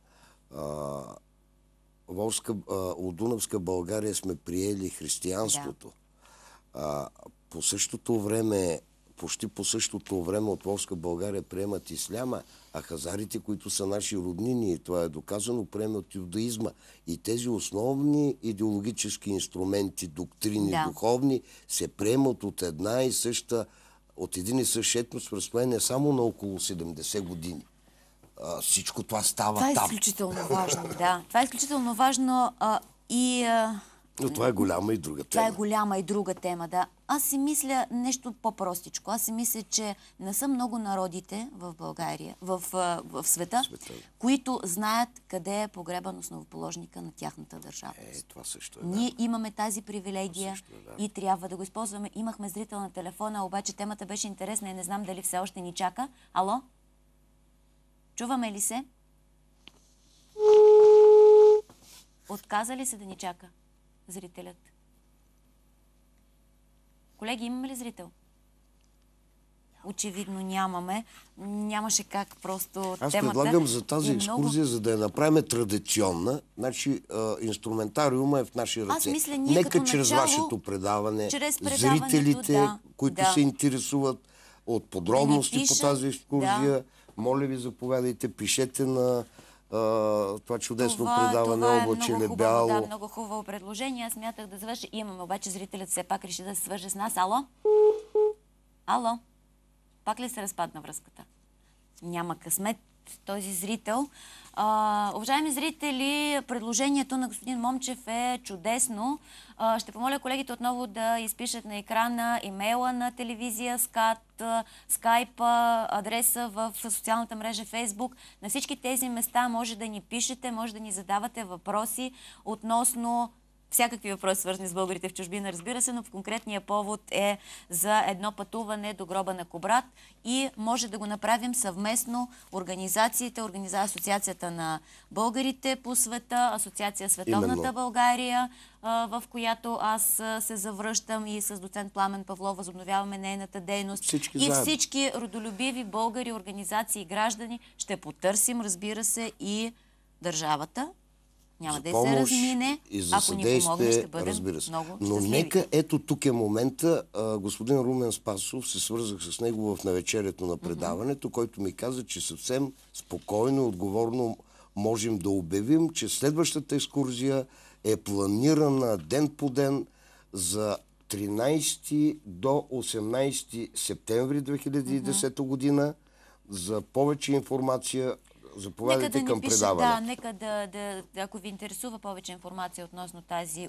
от Дунавска България сме приели християнството. По същото време, почти по същото време от Волжска България приемат исляма, а хазарите, които са наши роднини, и това е доказано, приемат юдаизма. И тези основни идеологически инструменти, доктрини, духовни, се приемат от един и същ етнос в разстояние само на около 70 години. Всичко това става там. Това е изключително важно, да. Това е изключително важно но това е голяма и друга тема. Това е голяма и друга тема, да. Аз си мисля нещо по-простичко. Аз си мисля, че не са много народите в България, в света, които знаят къде е погребан основоположника на тяхната държава. Това също е. Ние имаме тази привилегия и трябва да го използваме. Имахме зрител на телефона, обаче темата беше интересна и не знам дали все още ни чака. Ало? Чуваме ли се? Отказа ли се да ни чака зрителят? Колеги, имаме ли зрител? Очевидно нямаме. Нямаше как просто Аз темата... предлагам за тази екскурзия, за да я направим традиционна, значи инструментариума е в наши ръце. Аз мисля, нека чрез вашето предаване, зрителите, които се интересуват от подробности по тази екскурзия, моля ви, заповядайте, пишете на това чудесно предаване Облачеле бяло. Да, много хубаво предложение. Аз смятах да завърша. Имаме, обаче зрителят все пак реши да се свърже с нас. Ало? Ало? Пак ли се разпадна връзката? Няма късмет този зрител. Уважаеми зрители, предложението на господин Момчев е чудесно. Ще помоля колегите отново да изпишат на екрана имейла на телевизия СКАТ, скайпа, адреса в социалната мрежа Фейсбук. На всички тези места може да ни пишете, може да ни задавате въпроси относно всякакви въпроси, свързани с българите в чужбина, разбира се, но в конкретния повод е за едно пътуване до гроба на Кубрат и може да го направим съвместно организациите, Асоциацията на българите по света, Асоциация Световната България, в която аз се завръщам и с доцент Пламен Павлов възобновяваме нейната дейност. Всички родолюбиви българи, организации и граждани ще потърсим, разбира се, и държавата. Няма да се размине, ако ни помогне, ще бъдем много щастливи. Но нека, ето тук е момента, господин Румен Спасов, се свързах с него в навечерието на предаването, който ми каза, че съвсем спокойно и отговорно можем да обявим, че следващата екскурзия е планирана ден по ден за 13 до 18 септември 2010 година. За повече информация заповядайте към предаването. Нека ако ви интересува повече информация относно тази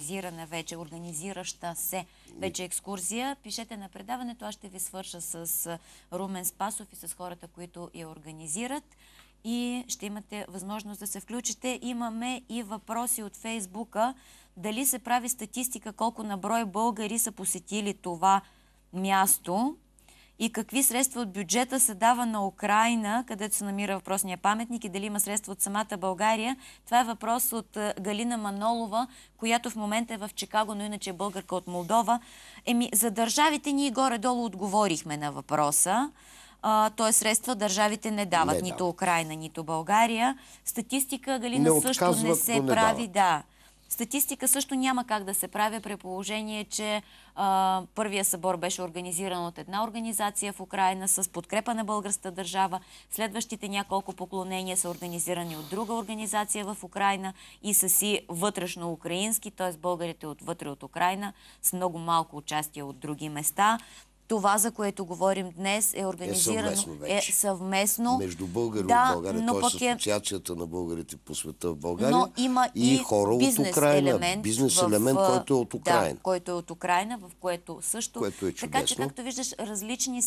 организираща се вече екскурзия, пишете на предаването. Аз ще ви свърша с Румен Спасов и с хората, които я организират. И ще имате възможност да се включите. Имаме и въпроси от Фейсбука. Дали се прави статистика колко на брой българи са посетили това място? И какви средства от бюджета се дава на Украйна, където се намира въпросния паметник, и дали има средства от самата България? Това е въпрос от Галина Манолова, която в момента е в Чикаго, но иначе е българка от Молдова. За държавите ние горе-долу отговорихме на въпроса. т.е. средства държавите не дават, Не нито дават. Украйна, нито България. Статистика, Галина, Не също не отказват, се но не прави. дават. Да. Статистика също няма как да се прави при положение, че първия събор беше организиран от една организация в Украйна с подкрепа на българската държава. Следващите няколко поклонения са организирани от друга организация в Украйна и са си вътрешно украински, т.е. българите отвътре от Украйна с много малко участие от други места. Това, за което говорим днес, е организирано съвместно вече. съвместно. Между българи Да, от България, но т.е. пък е... Асоциацията на българите по света в България Но има и хора от бизнес Украйна. елемент. Бизнес елемент, който е от Украйна. Да, който е от Украйна, в което също... Което е така че, чудесно. както виждаш, различни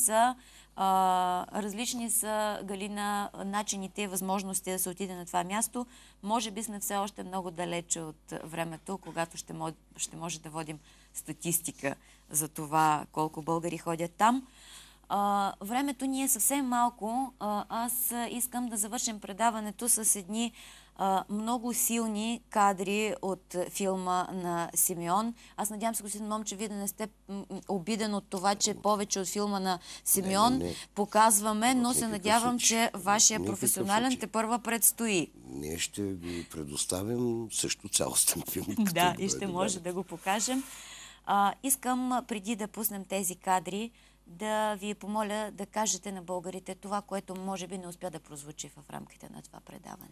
са, Галина, начините и възможности да се отиде на това място. Може би сме все още много далече от времето, когато ще може да водим статистика за това колко българи ходят там. Времето ни е съвсем малко. Аз искам да завършим предаването с едни много силни кадри от филма на Симеон. Аз надявам се, господин Момче, вие да не сте обиден от това, че повече от филма на Симеон Не. показваме, но В се никакъв надявам, случай. че вашия В никакъв професионален случай. тепърва предстои. Ние ще ви предоставим също цялостен филм. Да, и ще може да го покажем. Искам, преди да пуснем тези кадри, да ви помоля да кажете на българите това, което може би не успя да прозвучи в рамките на това предаване.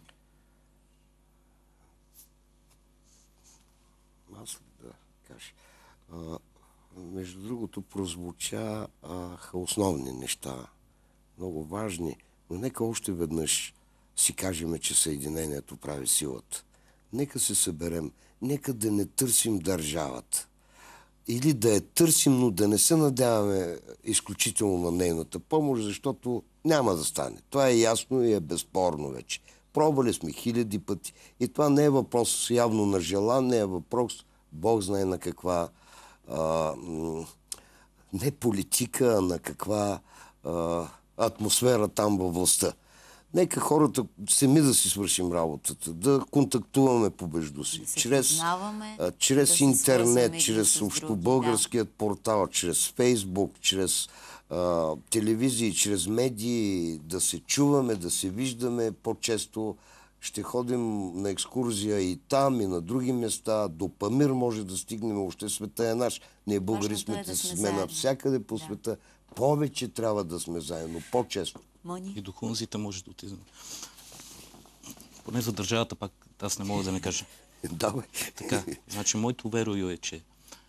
Аз да кажа. Между другото, прозвучаха основни неща, много важни, но нека още веднъж си кажем, че съединението прави силата. Нека се съберем, нека да не търсим държавата. Или да я търсим, но да не се надяваме изключително на нейната помощ, защото няма да стане. Това е ясно и е безспорно вече. Пробвали сме хиляди пъти. И това не е въпрос явно на желание, е въпрос Бог знае на каква не политика, а на каква атмосфера там във властта. Нека хората сами да си свършим работата, да контактуваме помежду си. Да се Чрез познаваме, чрез да се интернет, свързваме един чрез с общобългарският портал, чрез Фейсбук, чрез телевизии, чрез медии, да се чуваме, да се виждаме по-често. Ще ходим на екскурзия и там, и на други места. До Памир може да стигнем, въобще света е наш. Ние българи Важното сме, да сме навсякъде по Да. света. Повече трябва да сме заедно, по-често. Мони? И до хунзите може да отидем. Поне за държавата пак аз не мога да не кажа. Давай. Така, значи моето верою е, че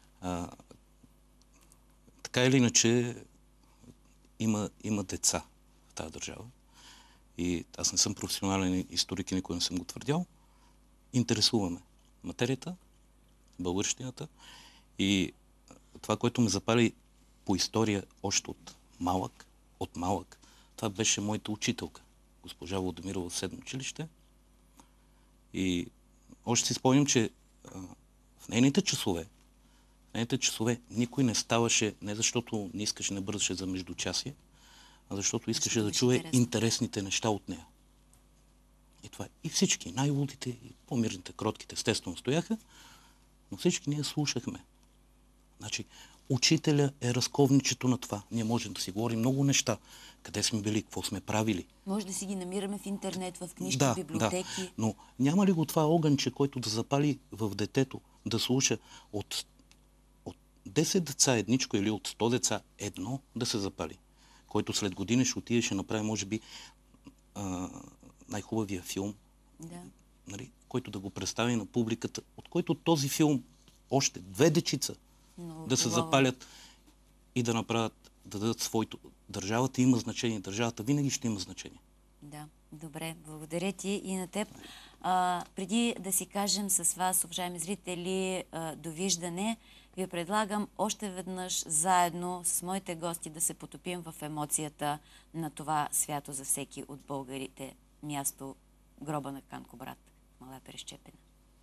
така или иначе има деца в тази държава. И аз не съм професионален историк и никой не съм го твърдял. Интересуваме материята, българщината и това, което ме запали по история още от малък, това беше моята учителка, госпожа Владимирова в 7 училище. И още си спомням, че в нейните часове никой не ставаше, не защото не искаше, не бързаше за междучасие, а защото искаше да чуе интересните неща от нея. И това и всички, най-лудите, и по-мирните, кротките, естествено стояха, но всички ние слушахме. Значи, учителя е разковничето на това. Ние можем да си говорим много неща. Къде сме били, какво сме правили. Може да си ги намираме в интернет, в книжки, Да, библиотеки. да. Но няма ли го това огънче, който да запали в детето, да слуша от 10 деца едничко или от 100 деца едно да се запали, който след години ще отиде, ще направи, може би, най-хубавия филм, нали, който да го представи на публиката, от който този филм още 2 дечица да се запалят и да направят, да дадат своето. Държавата има значение, държавата винаги ще има значение. Да, добре, благодаря ти и на теб. Преди да си кажем с вас, уважаеми зрители, довиждане, ви предлагам още веднъж заедно с моите гости да се потопим в емоцията на това свято за всеки от българите място, гроба на Канко брат, Мала Перещепина.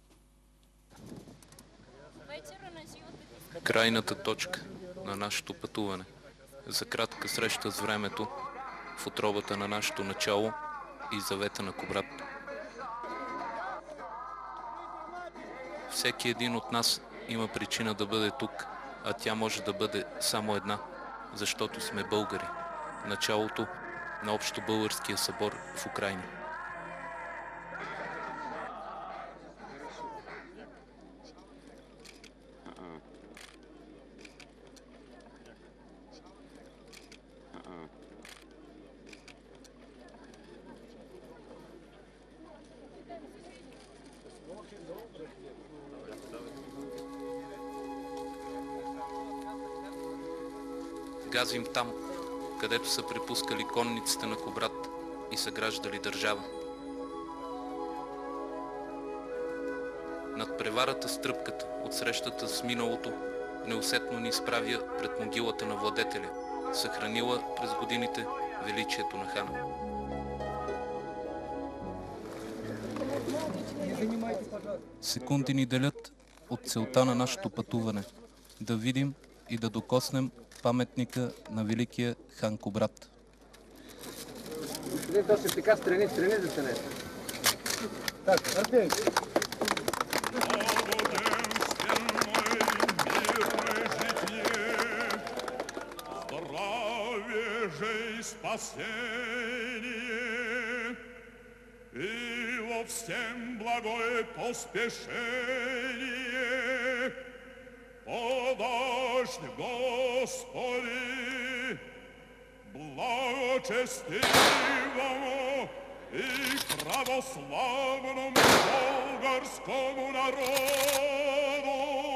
Крайната точка на нашето пътуване. За кратка среща с времето в отробата на нашето начало и завета на Кубрат. Всеки един от нас има причина да бъде тук, а тя може да бъде само една, защото сме българи. началото на общо българския събор в Украйна. Газим там, където са припускали конниците на Кубрат и са граждали държава. Над преварата с тръпката от срещата с миналото неусетно ни изправя пред могилата на владетеля, съхранила през годините величието на хана. Секунди ни делят от целта на нашето пътуване – да видим и да докоснем паметника на великия хан Кубрат. Господин Тосев, така страни да се не. Так, Артем. Здравие же и спасение, и во всем благое поспешение, подашь, Господи, благочестивому и православному българскому народу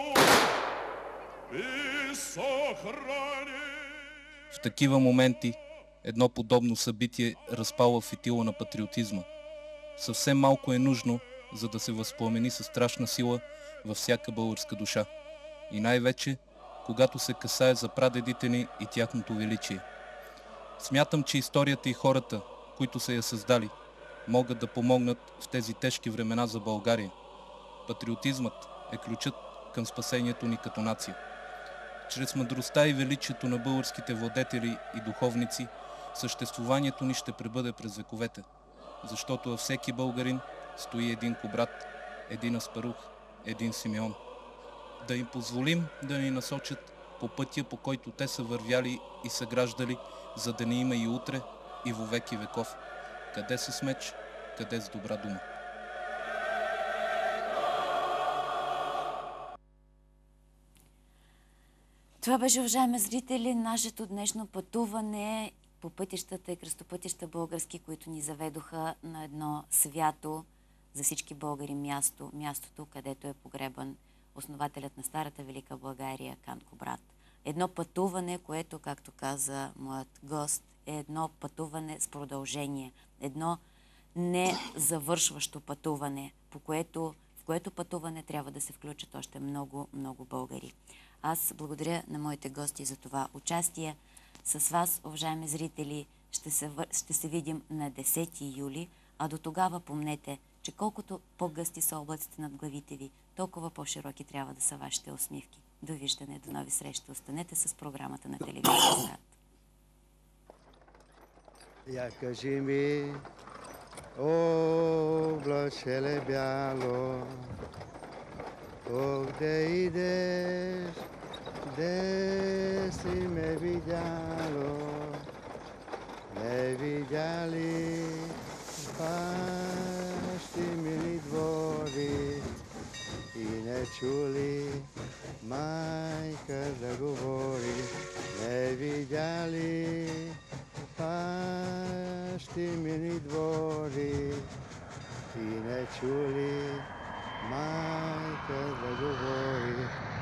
и сохрани. В такива моменти едно подобно събитие разпалва фитила на патриотизма. Съвсем малко е нужно, за да се възпламени със страшна сила във всяка българска душа. И най-вече, когато се касае за прадедите ни и тяхното величие. Смятам, че историята и хората, които са я създали, могат да помогнат в тези тежки времена за България. Патриотизмът е ключът към спасението ни като нация. Чрез мъдростта и величието на българските владетели и духовници, съществуванието ни ще пребъде през вековете, защото във всеки българин стои един Кубрат, един Аспарух, един Симеон. Да им позволим да ни насочат по пътя, по който те са вървяли и са граждали, за да ни има и утре, и во веки веков. Къде с меч, къде с добра дума. Това беше, уважаеми зрители, нашето днешно пътуване по пътищата и кръстопътища български, които ни заведоха на едно свято за всички българи място, мястото, където е погребан основателят на старата Велика България, хан Кубрат. Едно пътуване, което, както каза моят гост, е едно пътуване с продължение, едно незавършващо пътуване, в което пътуване трябва да се включат още много, много българи. Аз благодаря на моите гости за това участие. С вас, уважаеми зрители, ще се видим на 10 юли, а до тогава помнете, че колкото по-гъсти са облаците над главите ви, толкова по-широки трябва да са вашите усмивки. Довиждане, до нови срещи. Останете с програмата на телевизия СКАТ. Я кажи ми, облачеле бяло, къде идеш, де си ме видяло, не видяли бащи мили двори и не чули майка да говори, не видяли бащи мили двори и не чули майка да говори.